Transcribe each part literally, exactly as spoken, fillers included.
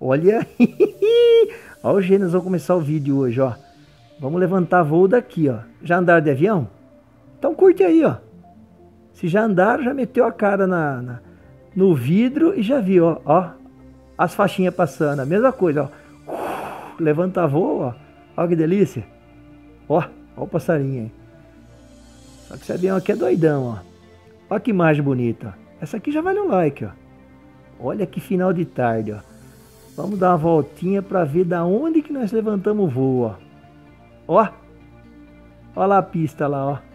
Olha aí. Ó, gente, nós vamos começar o vídeo hoje, ó. Vamos levantar voo daqui, ó. Já andaram de avião? Então curte aí, ó. Se já andaram, já meteu a cara na, na no vidro e já viu, ó, ó. As faixinhas passando, a mesma coisa, ó. Levanta voo, ó. Ó que delícia. Ó, ó o passarinho aí. Só que esse avião aqui é doidão, ó. Ó que imagem bonita. Essa aqui já vale um like, ó. Olha que final de tarde, ó. Vamos dar uma voltinha para ver da onde que nós levantamos o voo, ó. Ó. Ó lá a pista lá, ó.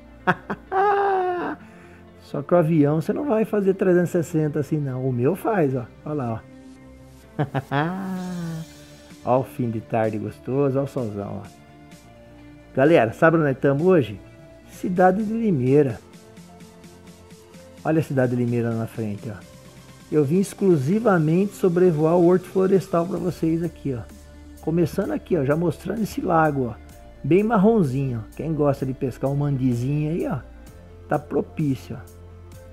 Só que o avião você não vai fazer trezentos e sessenta assim não. O meu faz, ó. Ó lá, ó. Ó o fim de tarde gostoso, ó o solzão, ó. Galera, sabe onde nós estamos hoje? Cidade de Limeira. Olha a cidade de Limeira na frente, ó. Eu vim exclusivamente sobrevoar o Horto Florestal para vocês aqui, ó. Começando aqui, ó, já mostrando esse lago, ó. Bem marronzinho, ó. Quem gosta de pescar um mandizinho aí, ó, tá propício, ó.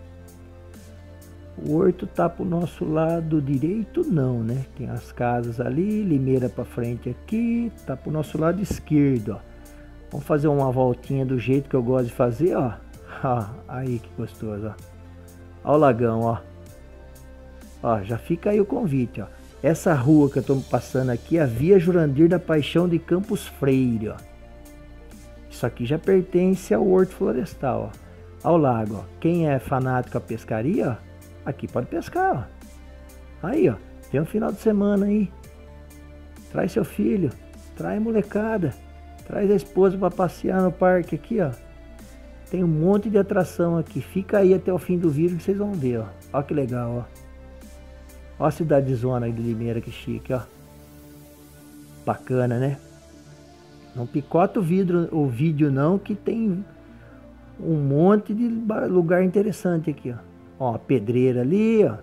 O horto tá pro nosso lado direito, não, né? Tem as casas ali, Limeira para frente aqui, tá pro nosso lado esquerdo, ó. Vamos fazer uma voltinha do jeito que eu gosto de fazer, ó. Ó, aí que gostoso, ó. Ó o lagão, ó. Ó, já fica aí o convite, ó. Essa rua que eu tô passando aqui é a Via Jurandir da Paixão de Campos Freire, ó. Isso aqui já pertence ao Horto Florestal, ó. Ó o lago, ó. Quem é fanático a pescaria, ó, aqui pode pescar, ó. Aí, ó. Tem um final de semana aí. Traz seu filho. Traz molecada. Traz a esposa para passear no parque aqui, ó. Tem um monte de atração aqui. Fica aí até o fim do vídeo que vocês vão ver, ó. Ó que legal, ó. Ó a cidade zona de Limeira, que chique, ó. Bacana, né? Não picota o, vidro, o vídeo não, que tem um monte de lugar interessante aqui, ó. Ó, a pedreira ali, ó.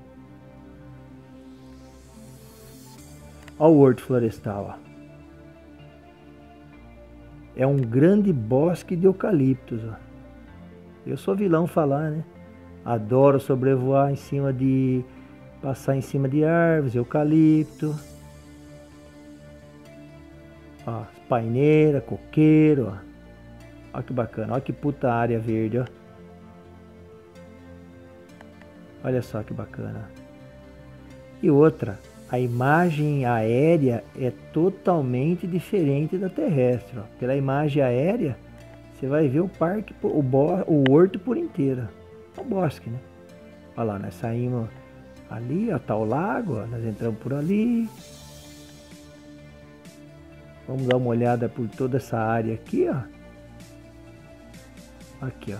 Ó o Horto Florestal, ó. É um grande bosque de eucaliptos, ó. Eu sou vilão falar, né? Adoro sobrevoar em cima de... Passar em cima de árvores, eucalipto. Ó, paineira, coqueiro, ó. Ó que bacana, ó que puta área verde, ó. Olha só que bacana. E outra, a imagem aérea é totalmente diferente da terrestre, ó. Pela imagem aérea, você vai ver o parque, o, bo, o horto por inteiro. É o bosque, né? Olha lá, nós saímos... Ali, ó, tá o lago, ó, nós entramos por ali. Vamos dar uma olhada por toda essa área aqui, ó. Aqui, ó.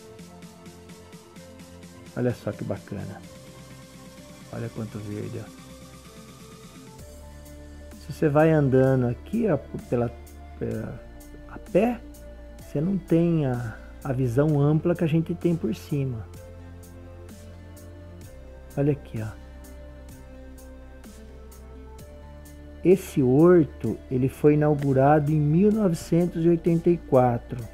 Olha só que bacana. Olha quanto verde, ó. Se você vai andando aqui, ó, pela, pela, a pé, você não tem a, a visão ampla que a gente tem por cima. Olha aqui, ó. Esse horto, ele foi inaugurado em mil novecentos e oitenta e quatro.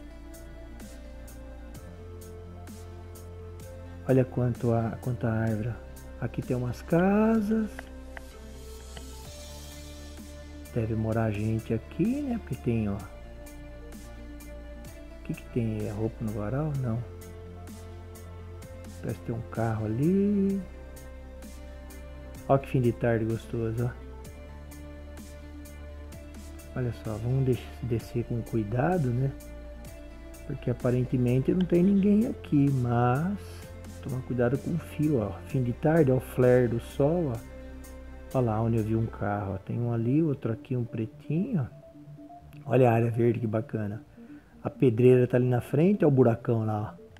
Olha quanto a, quanta árvore. Aqui tem umas casas. Deve morar gente aqui, né? Porque tem, ó. O que que tem? É roupa no varal? Não. Parece ter um carro ali. Ó que fim de tarde gostoso, ó. Olha só, vamos descer com cuidado, né? Porque aparentemente não tem ninguém aqui, mas toma cuidado com o fio, ó. Fim de tarde, ó, o flare do sol, ó. Olha lá onde eu vi um carro, ó. Tem um ali, outro aqui, um pretinho, ó. Olha a área verde, que bacana. A pedreira tá ali na frente, ó, o buracão lá, ó.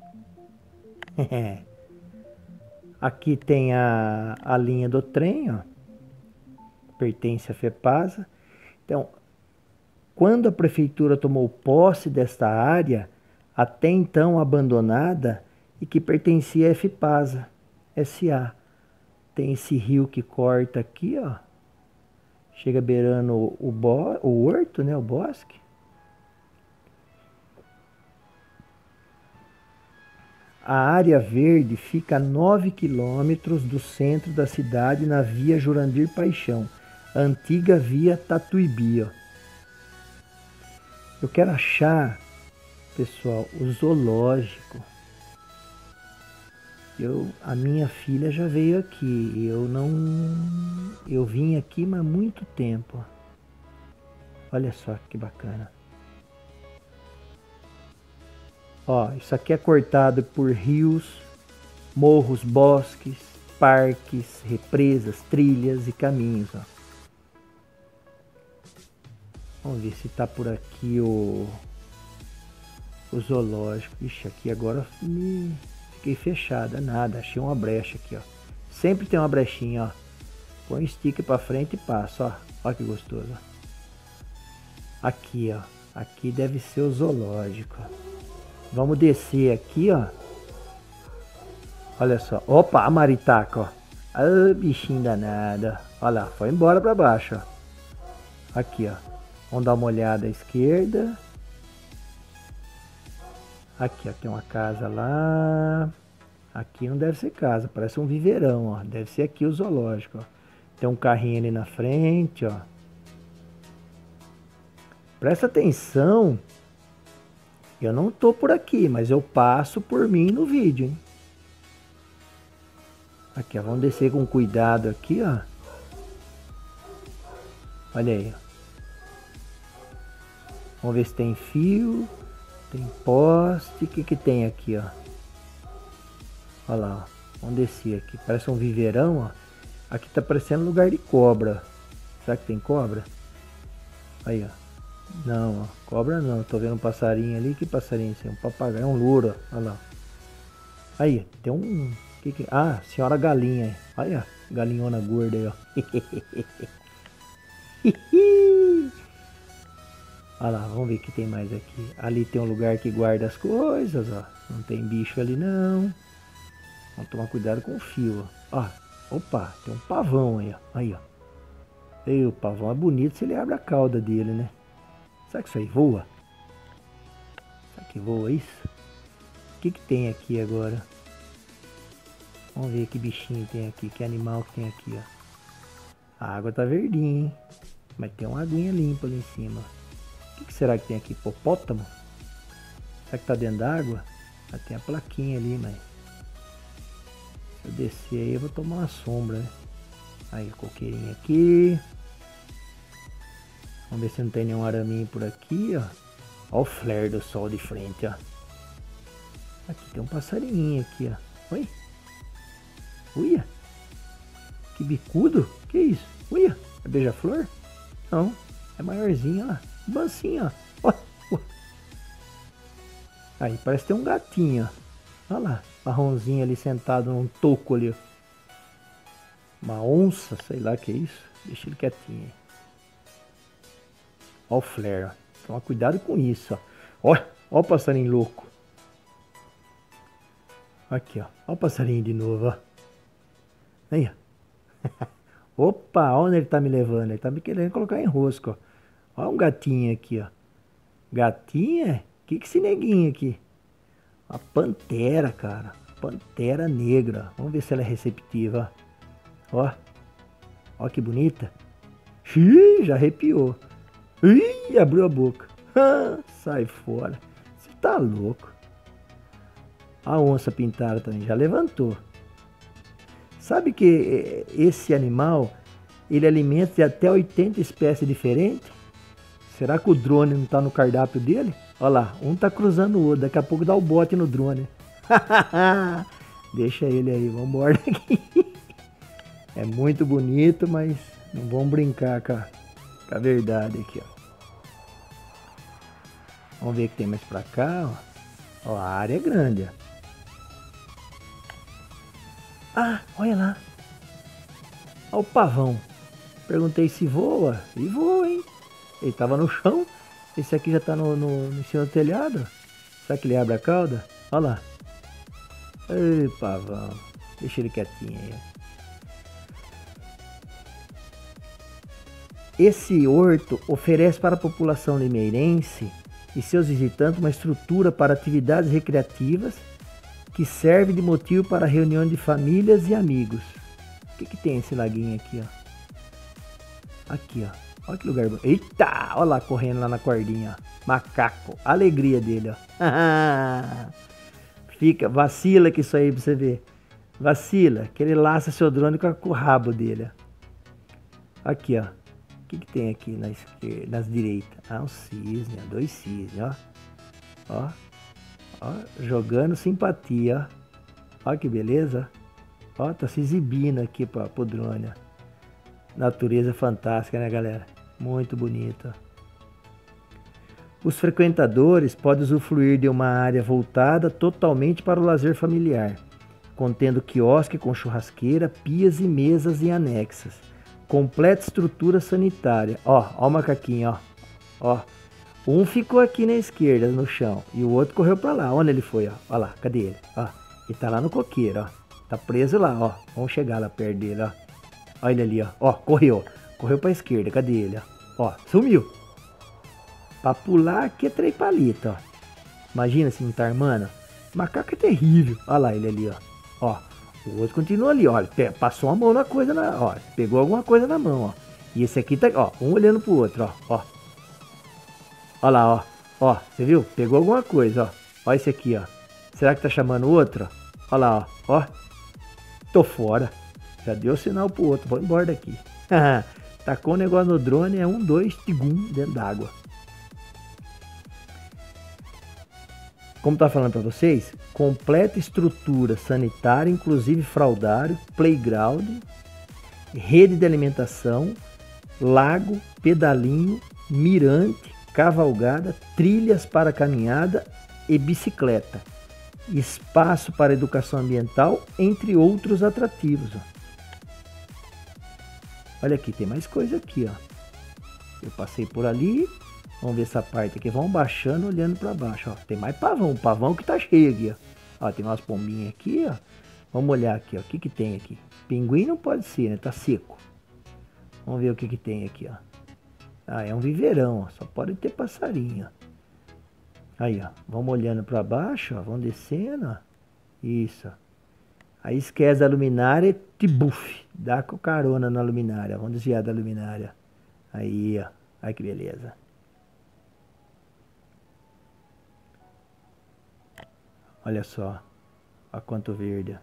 Aqui tem a, a linha do trem, ó. Pertence à FEPASA. Então, quando a prefeitura tomou posse desta área, até então abandonada, e que pertencia à FEPASA S A Tem esse rio que corta aqui, ó. Chega beirando o, o, bo, o horto, né? O bosque. A área verde fica a nove quilômetros do centro da cidade na via Jurandir Paixão, a antiga via Tatuíbi. Ó. Eu quero achar, pessoal, o zoológico. Eu, a minha filha já veio aqui, eu não, eu vim aqui há muito tempo. Olha só que bacana. Ó, isso aqui é cortado por rios, morros, bosques, parques, represas, trilhas e caminhos. Ó. Vamos ver se tá por aqui o, o zoológico. Ixi, aqui agora me fiquei fechada, nada, achei uma brecha aqui, ó. Sempre tem uma brechinha, ó. Põe o sticker pra frente e passa, ó. Ó que gostoso, ó. Aqui, ó. Aqui deve ser o zoológico. Vamos descer aqui, ó. Olha só. Opa, a maritaca, ó. Ah, bichinho danado. Olha lá, foi embora pra baixo, ó. Aqui, ó. Vamos dar uma olhada à esquerda. Aqui, ó. Tem uma casa lá. Aqui não deve ser casa, parece um viveirão, ó. Deve ser aqui o zoológico, ó. Tem um carrinho ali na frente, ó. Presta atenção. Eu não tô por aqui, mas eu passo por mim no vídeo, hein? Aqui, ó. Vamos descer com cuidado aqui, ó. Olha aí, ó. Vamos ver se tem fio. Tem poste. O que que tem aqui, ó? Olha lá, ó. Vamos descer aqui. Parece um viveirão, ó. Aqui tá parecendo lugar de cobra. Será que tem cobra? Aí, ó. Não, ó. Cobra não. Tô vendo um passarinho ali. Que passarinho é? Um papagaio. É um louro, ó. Olha lá. Aí, tem um... Que que... Ah, senhora galinha. Olha, galinhona gorda aí, ó. Olha lá, vamos ver o que tem mais aqui. Ali tem um lugar que guarda as coisas, ó. Não tem bicho ali, não. Vamos tomar cuidado com o fio, ó. Ó, opa, tem um pavão aí, ó. Aí, ó. E o pavão é bonito se ele abre a cauda dele, né? Será que isso aí voa? Será que voa isso? O que que tem aqui agora? Vamos ver que bichinho tem aqui, que animal que tem aqui, ó. A água tá verdinha, hein? Mas tem uma aguinha limpa ali em cima. O que que será que tem aqui? Hipopótamo? Será que tá dentro d'água? Ah, tem a plaquinha ali, mas... Se eu descer aí eu vou tomar uma sombra, né? Aí, coqueirinho aqui. Vamos ver se não tem nenhum araminho por aqui, ó. Ó o flare do sol de frente, ó. Aqui tem um passarinho aqui, ó. Oi? Uia? Que bicudo? Que isso? Uia? É beija-flor? Não. É maiorzinho, ó. Bancinho, ó. Ó, ó. Aí, parece ter um gatinho, ó. Olha lá. Marronzinho ali sentado num toco ali, ó. Uma onça, sei lá que é isso. Deixa ele quietinho aí. Ó o flare, ó. Toma cuidado com isso, ó. Ó, ó o passarinho louco. Aqui, ó. Ó o passarinho de novo, ó. Aí, ó. Opa, onde ele tá me levando? Ele tá me querendo colocar em rosco, ó. Ó um gatinho aqui, ó. Gatinha? O que que esse neguinho aqui? Uma pantera, cara. Pantera negra. Vamos ver se ela é receptiva, ó. Ó. Ó que bonita. Ih, já arrepiou. Ih, abriu a boca. Ah, sai fora. Você tá louco. A onça pintada também já levantou. Sabe que esse animal, ele alimenta até oitenta espécies diferentes? Será que o drone não tá no cardápio dele? Olha lá, um tá cruzando o outro. Daqui a pouco dá o bote no drone. Deixa ele aí, vamos embora aqui. É muito bonito, mas não vamos brincar com a, com a verdade aqui, ó. Vamos ver o que tem mais pra cá, ó. Ó, a área é grande, ó. Ah, olha lá. Olha o pavão. Perguntei se voa. E voa, hein? Ele tava no chão. Esse aqui já tá no, no, no cima do telhado. Será que ele abre a cauda? Olha lá. Ei, pavão. Deixa ele quietinho aí. Esse horto oferece para a população limeirense e seus visitantes uma estrutura para atividades recreativas que serve de motivo para reunião de famílias e amigos. O que que tem esse laguinho aqui, ó? Aqui, ó. Olha que lugar bom. Eita! Olha lá, correndo lá na cordinha, ó. Macaco. Alegria dele, ó. Fica, vacila que isso aí pra você ver. Vacila, que ele laça seu drone com, com o rabo dele, ó. Aqui, ó. O que que tem aqui na esquerda, nas direitas? Ah, um cisne, ó. Dois cisnes, ó. Ó. Ó, jogando simpatia, ó. Ó que beleza. Ó, tá se exibindo aqui pra, pro drone, ó. Natureza fantástica, né, galera? Muito bonita. Os frequentadores podem usufruir de uma área voltada totalmente para o lazer familiar, contendo quiosque com churrasqueira, pias e mesas e anexas. Completa estrutura sanitária. Ó, ó o macaquinho, ó. Ó. Um ficou aqui na esquerda, no chão, e o outro correu para lá. Onde ele foi, ó? Ó lá, cadê ele? Ó, ele tá lá no coqueiro, ó. Tá preso lá, ó. Vamos chegar lá perto dele, ó. Olha ele ali, ó. Ó, correu. Correu pra esquerda. Cadê ele, ó? Ó, sumiu. Pra pular aqui é três palitos, ó. Imagina se não tá armando. Macaco é terrível. Olha lá ele ali, ó. Ó, o outro continua ali, ó. Passou a mão na coisa, na, ó. Pegou alguma coisa na mão, ó. E esse aqui tá, ó. Um olhando pro outro, ó. Ó. Olha lá, ó. Ó, você viu? Pegou alguma coisa, ó. Ó esse aqui, ó. Será que tá chamando o outro? Olha lá, ó. Ó. Tô fora. Já deu sinal pro outro. Vou embora daqui. Tacou o negócio no drone, é um, dois, tigum, dentro d'água. Como tá falando para vocês, completa estrutura sanitária, inclusive fraldário, playground, rede de alimentação, lago, pedalinho, mirante, cavalgada, trilhas para caminhada e bicicleta, espaço para educação ambiental, entre outros atrativos. Ó. Olha aqui, tem mais coisa aqui, ó. Eu passei por ali, vamos ver essa parte aqui, vamos baixando, olhando para baixo, ó. Tem mais pavão, pavão que tá cheio aqui, ó. Ó, tem umas pombinhas aqui, ó. Vamos olhar aqui, ó. O que que tem aqui? Pinguim não pode ser, né? Tá seco. Vamos ver o que que tem aqui, ó. Ah, é um viveirão, ó. Só pode ter passarinho, ó. Aí, ó. Vamos olhando para baixo, ó. Vamos descendo, ó. Isso, ó. Aí esquece a luminária, tibuf, dá com carona na luminária. Vamos desviar da luminária. Aí, ó. Olha que beleza. Olha só. Olha quanto verde.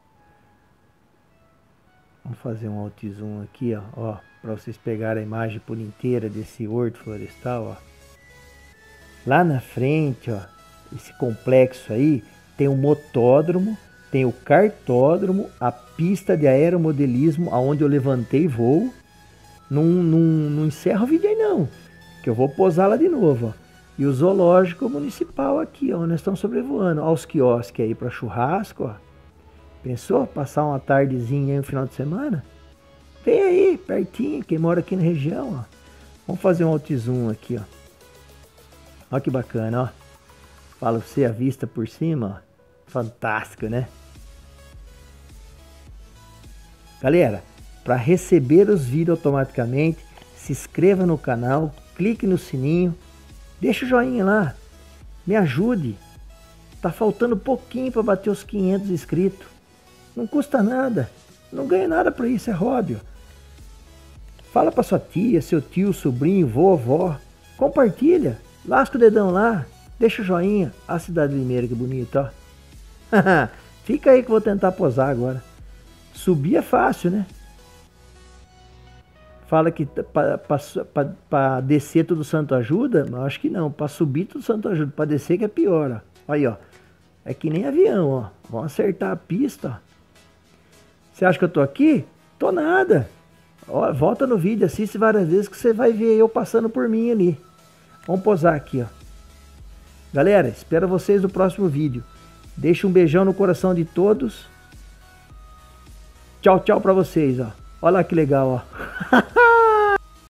Vamos fazer um alt zoom aqui, ó. Ó, para vocês pegarem a imagem por inteira desse horto florestal, ó. Lá na frente, ó, esse complexo aí, tem um motódromo, tem o cartódromo, a pista de aeromodelismo, aonde eu levantei voo. Não, não, não encerra o vídeo aí não, que eu vou posar lá de novo, ó. E o zoológico municipal aqui, ó, nós estamos sobrevoando. Ó os quiosques aí para churrasco, ó. Pensou passar uma tardezinha aí no final de semana? Vem aí, pertinho, quem mora aqui na região, ó. Vamos fazer um alt zoom aqui, ó. Olha que bacana, ó. Fala você, a vista por cima, ó. Fantástico, né? Galera, para receber os vídeos automaticamente, se inscreva no canal, clique no sininho, deixa o joinha lá, me ajude. Tá faltando pouquinho para bater os quinhentos inscritos. Não custa nada, não ganha nada por isso, é hobby. Fala para sua tia, seu tio, sobrinho, vovó, compartilha, lasca o dedão lá, deixa o joinha. A cidade Limeira, que bonita, ó. Fica aí que eu vou tentar posar agora. Subir é fácil, né? Fala que para descer tudo santo ajuda, mas acho que não. Para subir tudo santo ajuda, para descer que é pior, ó. Aí, ó. É que nem avião, ó. Vamos acertar a pista, ó. Você acha que eu tô aqui? Tô nada. Ó, volta no vídeo, assiste várias vezes que você vai ver eu passando por mim ali. Vamos posar aqui, ó. Galera, espero vocês no próximo vídeo. Deixa um beijão no coração de todos. Tchau, tchau pra vocês, ó. Olha lá que legal, ó.